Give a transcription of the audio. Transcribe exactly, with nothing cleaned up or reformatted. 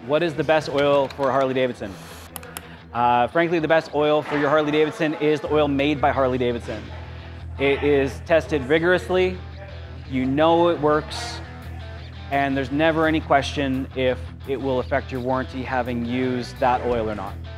What is the best oil for Harley-Davidson? Uh, frankly, the best oil for your Harley-Davidson is the oil made by Harley-Davidson. It is tested rigorously, you know it works, and there's never any question if it will affect your warranty having used that oil or not.